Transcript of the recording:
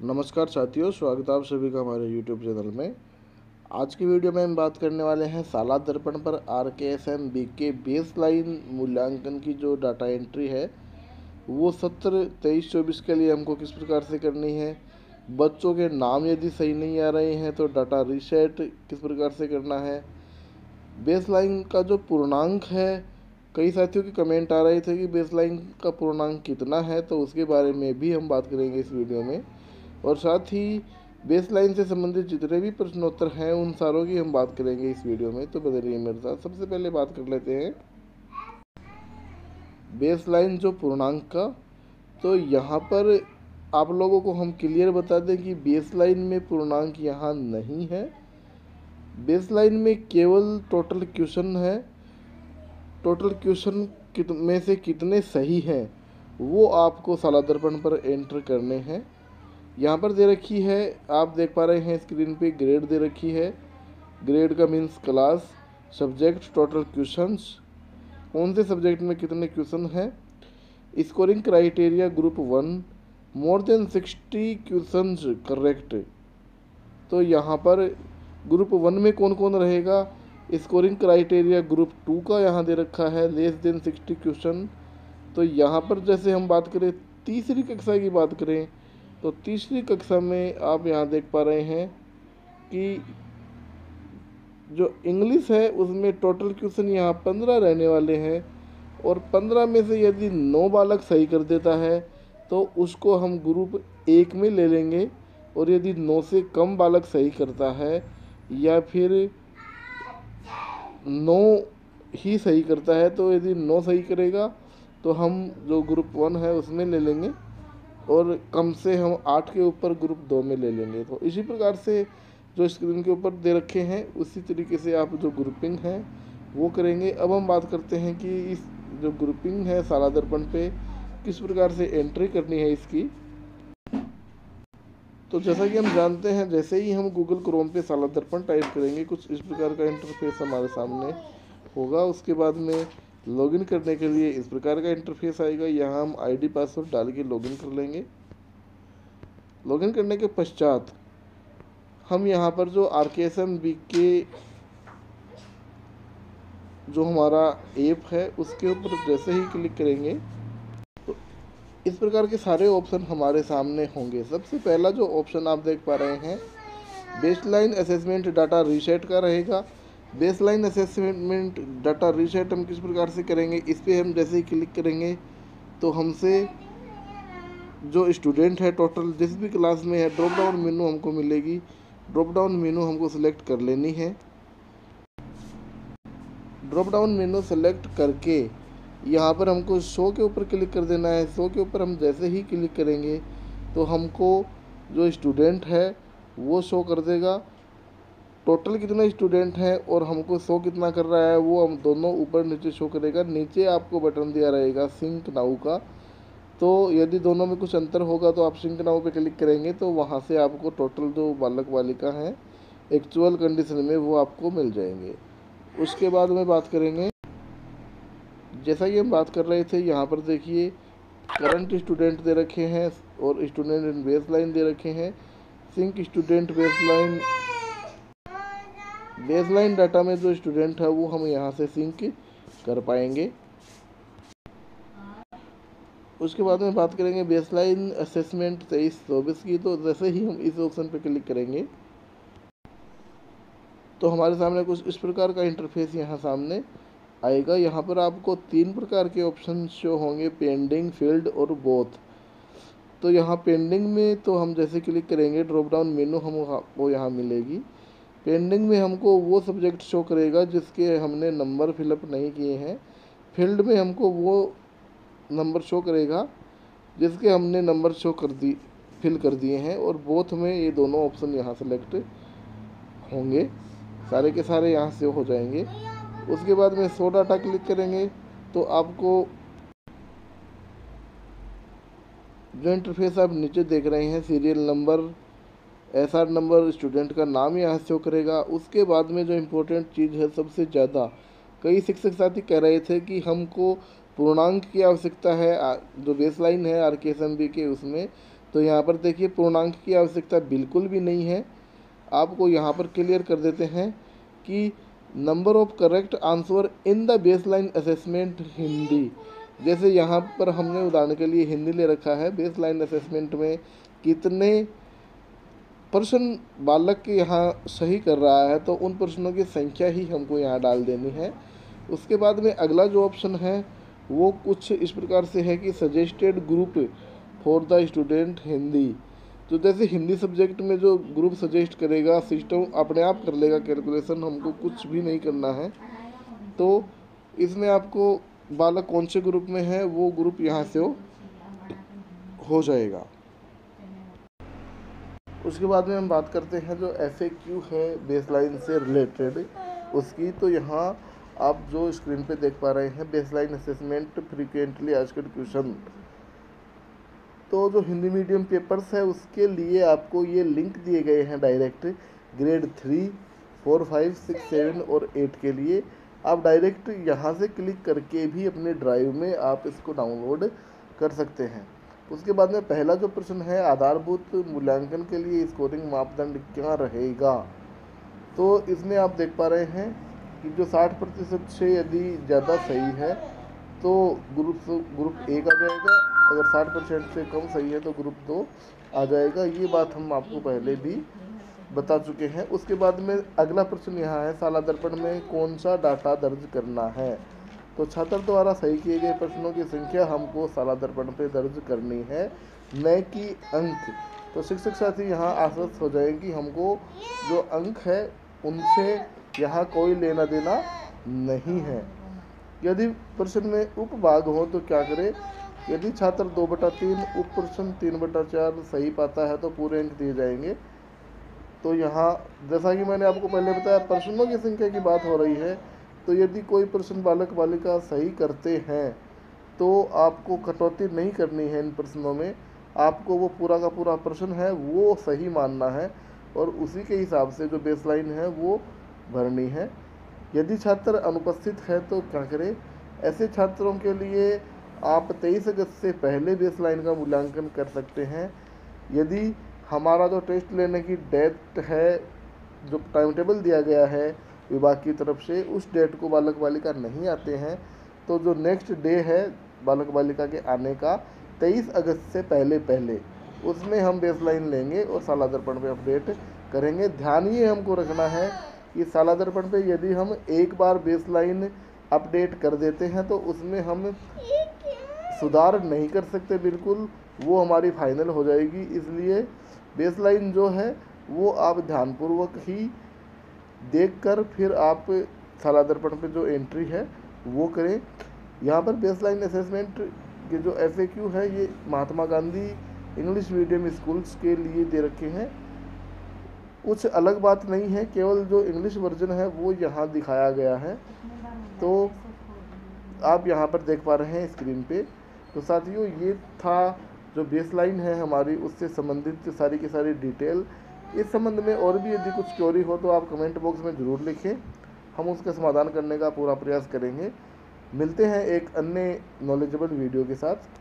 नमस्कार साथियों, स्वागत है आप सभी का हमारे YouTube चैनल में। आज की वीडियो में हम बात करने वाले हैं साला दर्पण पर RKSM BK बेस लाइन मूल्यांकन की जो डाटा एंट्री है वो सत्र 23-24 के लिए हमको किस प्रकार से करनी है। बच्चों के नाम यदि सही नहीं आ रहे हैं तो डाटा रीसेट किस प्रकार से करना है। बेस लाइन का जो पूर्णांक है, कई साथियों के कमेंट आ रहे थे कि बेस लाइन का पूर्णांक कितना है, तो उसके बारे में भी हम बात करेंगे इस वीडियो में। और साथ ही बेस लाइन से संबंधित जितने भी प्रश्नोत्तर हैं उन सारों की हम बात करेंगे इस वीडियो में। तो बने रहिए मेरे साथ। सबसे पहले बात कर लेते हैं बेस लाइन जो पूर्णांक का। तो यहाँ पर आप लोगों को हम क्लियर बता दें कि बेस लाइन में पूर्णांक यहाँ नहीं है। बेस लाइन में केवल टोटल क्वेश्चन है। टोटल क्वेश्चन में से कितने सही हैं वो आपको साला दर्पण पर एंटर करने हैं। यहाँ पर दे रखी है, आप देख पा रहे हैं स्क्रीन पे ग्रेड दे रखी है। ग्रेड का means class, subject, total questions, कौन से सब्जेक्ट में कितने क्वेश्चन हैं। Scoring criteria group 1, more than 60 questions correct. तो यहाँ पर ग्रुप 1 में कौन कौन रहेगा। स्कोरिंग क्राइटेरिया ग्रुप 2 का यहाँ दे रखा है, लेस देन 60 क्वेश्चन। तो यहाँ पर जैसे हम बात करें तीसरी कक्षा की बात करें तो तीसरी कक्षा में आप यहाँ देख पा रहे हैं कि जो इंग्लिश है उसमें टोटल क्वेश्चन यहाँ 15 रहने वाले हैं। और 15 में से यदि 9 बालक सही कर देता है तो उसको हम ग्रुप 1 में ले लेंगे। और यदि 9 से कम बालक सही करता है या फिर 9 ही सही करता है, तो यदि 9 सही करेगा तो हम जो ग्रुप 1 है उसमें ले लेंगे और कम से हम 8 के ऊपर ग्रुप 2 में ले लेंगे। तो इसी प्रकार से जो स्क्रीन के ऊपर दे रखे हैं उसी तरीके से आप जो ग्रुपिंग है वो करेंगे। अब हम बात करते हैं कि इस जो ग्रुपिंग है साला दर्पण पे किस प्रकार से एंट्री करनी है इसकी। तो जैसा कि हम जानते हैं, जैसे ही हम गूगल क्रोम पे साला दर्पण टाइप करेंगे कुछ इस प्रकार का इंटरफेस हमारे सामने होगा। उसके बाद में लॉगिन करने के लिए इस प्रकार का इंटरफेस आएगा। यहाँ हम आईडी पासवर्ड डाल के लॉगिन कर लेंगे। लॉगिन करने के पश्चात हम यहाँ पर जो RKSM BK जो हमारा ऐप है उसके ऊपर जैसे ही क्लिक करेंगे तो इस प्रकार के सारे ऑप्शन हमारे सामने होंगे। सबसे पहला जो ऑप्शन आप देख पा रहे हैं बेसलाइन असेसमेंट डाटा रीसेट का रहेगा। बेसलाइन असेसमेंट डाटा रीसेट हम किस प्रकार से करेंगे, इस पर हम जैसे ही क्लिक करेंगे तो हमसे जो स्टूडेंट है टोटल जिस भी क्लास में है ड्रॉप डाउन मेनू हमको मिलेगी। ड्रॉप डाउन मेनू हमको सिलेक्ट कर लेनी है। ड्रॉप डाउन मेनू सेलेक्ट करके यहाँ पर हमको शो के ऊपर क्लिक कर देना है। शो के ऊपर हम जैसे ही क्लिक करेंगे तो हमको जो स्टूडेंट है वो शो कर देगा। टोटल कितने स्टूडेंट हैं और हमको शो कितना कर रहा है वो हम दोनों ऊपर नीचे शो करेगा। नीचे आपको बटन दिया रहेगा सिंक नाउ का। तो यदि दोनों में कुछ अंतर होगा तो आप सिंक नाउ पे क्लिक करेंगे तो वहाँ से आपको टोटल जो बालक बालिका हैं एक्चुअल कंडीशन में वो आपको मिल जाएंगे। उसके बाद में बात करेंगे, जैसा कि हम बात कर रहे थे यहाँ पर देखिए करंट स्टूडेंट दे रखे हैं और स्टूडेंट इन बेस लाइन दे रखे हैं। सिंक स्टूडेंट बेसलाइन डाटा में जो स्टूडेंट है वो हम यहाँ से सिंक कर पाएंगे। उसके बाद में बात करेंगे बेसलाइन असेसमेंट 23-24 की। तो जैसे ही हम इस ऑप्शन पे क्लिक करेंगे तो हमारे सामने कुछ इस प्रकार का इंटरफेस यहाँ सामने आएगा। यहाँ पर आपको 3 प्रकार के ऑप्शन शो होंगे, पेंडिंग, फील्ड और बोथ। तो यहाँ पेंडिंग में तो हम जैसे क्लिक करेंगे ड्रॉप डाउन मेनू हमको यहाँ मिलेगी। पेंडिंग में हमको वो सब्जेक्ट शो करेगा जिसके हमने नंबर फिलअप नहीं किए हैं। फील्ड में हमको वो नंबर शो करेगा जिसके हमने नंबर फिल कर दिए हैं। और बोथ में ये दोनों ऑप्शन यहाँ सेलेक्ट होंगे, सारे के सारे यहाँ से हो जाएंगे। उसके बाद में शो डाटा क्लिक करेंगे तो आपको जो इंटरफेस आप नीचे देख रहे हैं serial number, SR number, student का नाम यहाँ शो करेगा। उसके बाद में जो इम्पोर्टेंट चीज़ है सबसे ज़्यादा, कई शिक्षक साथी कह रहे थे कि हमको पूर्णांक की आवश्यकता है जो बेसलाइन है RKSM BK उसमें, तो यहाँ पर देखिए पूर्णांक की आवश्यकता बिल्कुल भी नहीं है। आपको यहाँ पर क्लियर कर देते हैं कि number of correct answer in the baseline assessment Hindi. जैसे यहाँ पर हमने उदाहरण के लिए हिंदी ले रखा है, बेसलाइन असेसमेंट में कितने प्रश्न बालक के यहाँ सही कर रहा है, तो उन प्रश्नों की संख्या ही हमको यहाँ डाल देनी है। उसके बाद में अगला जो ऑप्शन है वो कुछ इस प्रकार से है कि suggested group for the student Hindi. तो जैसे हिंदी सब्जेक्ट में जो ग्रुप सजेस्ट करेगा, सिस्टम अपने आप कर लेगा कैलकुलेशन, हमको कुछ भी नहीं करना है। तो इसमें आपको बालक कौन से ग्रुप में है वो ग्रुप यहाँ से हो जाएगा। उसके बाद में हम बात करते हैं जो FAQ है बेसलाइन से रिलेटेड उसकी। तो यहाँ आप जो स्क्रीन पे देख पा रहे हैं baseline assessment frequently asked question. तो जो हिंदी मीडियम पेपर्स है उसके लिए आपको ये लिंक दिए गए हैं डायरेक्ट ग्रेड 3, 4, 5, 6, 7 और 8 के लिए। आप डायरेक्ट यहाँ से क्लिक करके भी अपने ड्राइव में आप इसको डाउनलोड कर सकते हैं। उसके बाद में पहला जो प्रश्न है आधारभूत मूल्यांकन के लिए स्कोरिंग मापदंड क्या रहेगा। तो इसमें आप देख पा रहे हैं कि जो 60% से यदि ज़्यादा सही है तो ग्रुप 1 आ जाएगा, अगर 60% से कम सही है तो ग्रुप 2 आ जाएगा। ये बात हम आपको पहले भी बता चुके हैं। उसके बाद में अगला प्रश्न यहाँ है साला दर्पण में कौन सा डाटा दर्ज करना है। तो छात्र द्वारा सही किए गए प्रश्नों की संख्या हमको साला दर्पण पे दर्ज करनी है, न कि अंक। तो शिक्षक साथी यहाँ आश्वस्त हो जाए कि हमको जो अंक है उनसे यहाँ कोई लेना देना नहीं है। यदि प्रश्न में उपभाग हो तो क्या करें, यदि छात्र 2/3 उप प्रश्न 3/4 सही पाता है तो पूरे अंक दिए जाएंगे। तो यहाँ जैसा कि मैंने आपको पहले बताया प्रश्नों की संख्या की बात हो रही है, तो यदि कोई प्रश्न बालक बालिका सही करते हैं तो आपको कटौती नहीं करनी है इन प्रश्नों में। आपको वो पूरा का पूरा प्रश्न है वो सही मानना है और उसी के हिसाब से जो बेसलाइन है वो भरनी है। यदि छात्र अनुपस्थित है तो क्या करें, ऐसे छात्रों के लिए आप 23 अगस्त से पहले बेसलाइन का मूल्यांकन कर सकते हैं। यदि हमारा जो टेस्ट लेने की डेट है, जो टाइम टेबल दिया गया है विभाग की तरफ से, उस डेट को बालक बालिका नहीं आते हैं तो जो नेक्स्ट डे है बालक बालिका के आने का 23 अगस्त से पहले उसमें हम बेसलाइन लेंगे और साला दर्पण पे अपडेट करेंगे। ध्यान ये हमको रखना है कि साला दर्पण पे यदि हम एक बार बेसलाइन अपडेट कर देते हैं तो उसमें हम सुधार नहीं कर सकते, बिल्कुल वो हमारी फाइनल हो जाएगी। इसलिए बेसलाइन जो है वो आप ध्यानपूर्वक ही देखकर फिर आप साला दर्पण पे जो एंट्री है वो करें। यहाँ पर बेसलाइन असेसमेंट के जो FAQ है ये Mahatma Gandhi English medium schools के लिए दे रखे हैं। कुछ अलग बात नहीं है, केवल जो इंग्लिश वर्जन है वो यहाँ दिखाया गया है। तो आप यहाँ पर देख पा रहे हैं स्क्रीन पे। तो साथियों ये था जो बेसलाइन है हमारी उससे संबंधित सारी की सारी डिटेल। इस संबंध में और भी यदि कुछ क्वेरी हो तो आप कमेंट बॉक्स में ज़रूर लिखें, हम उसका समाधान करने का पूरा प्रयास करेंगे। मिलते हैं एक अन्य नॉलेजेबल वीडियो के साथ।